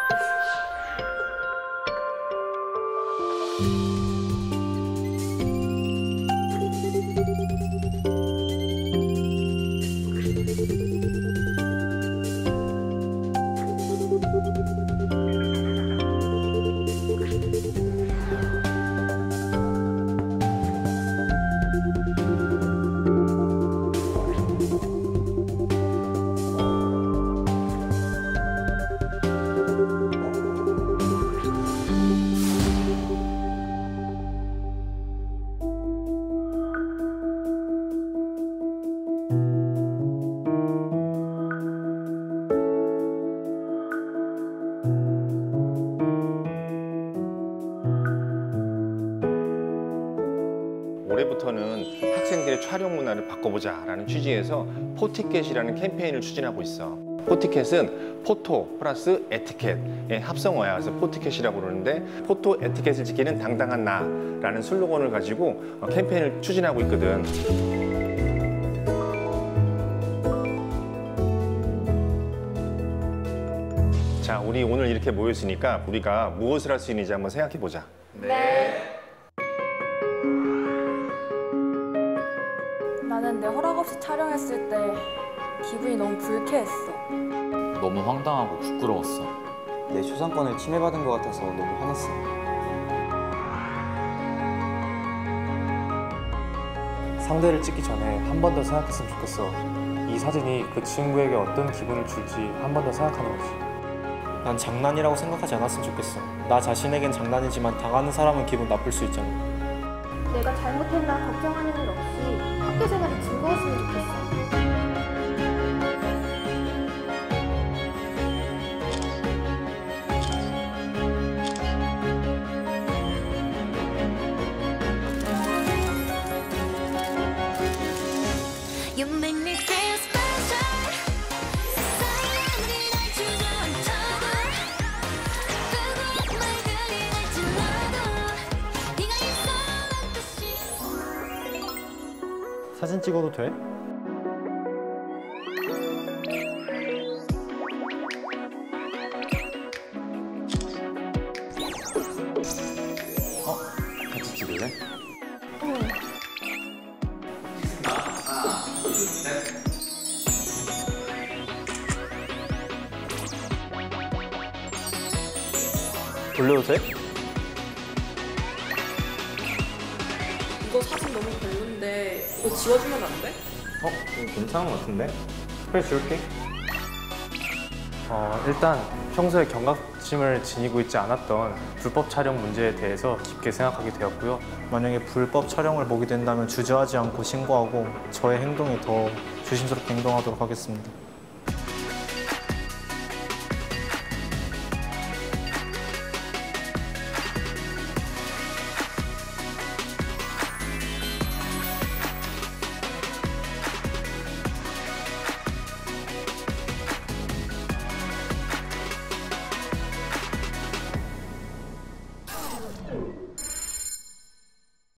올해부터는 학생들의 촬영 문화를 바꿔보자라는 취지에서 포티켓이라는 캠페인을 추진하고 있어. 포티켓은 포토 플러스 에티켓의 합성어야. 그래서 포티켓이라고 그러는데 포토 에티켓을 지키는 당당한 나라는 슬로건을 가지고 캠페인을 추진하고 있거든. 자, 우리 오늘 이렇게 모였으니까 우리가 무엇을 할 수 있는지 한번 생각해 보자. 네. 나는 내 허락 없이 촬영했을 때 기분이 너무 불쾌했어. 너무 황당하고 부끄러웠어. 내 초상권을 침해받은 것 같아서 너무 화났어. 상대를 찍기 전에 한 번 더 생각했으면 좋겠어. 이 사진이 그 친구에게 어떤 기분을 줄지 한 번 더 생각하는 거지. 난 장난이라고 생각하지 않았으면 좋겠어. 나 자신에겐 장난이지만 당하는 사람은 기분 나쁠 수 있잖아. 내가 잘못했나 걱정하는 일 없이 학교 생활이 즐거웠으면 좋겠어. 사진 찍어도 돼? 같이 찍을래? 올려도 돼? 이거 사진 너무 별론데 이거 지워주면 안 돼? 이거 괜찮은 것 같은데? 그래, 줄게. 일단 평소에 경각심을 지니고 있지 않았던 불법 촬영 문제에 대해서 깊게 생각하게 되었고요. 만약에 불법 촬영을 보게 된다면 주저하지 않고 신고하고 저의 행동에 더 조심스럽게 행동하도록 하겠습니다.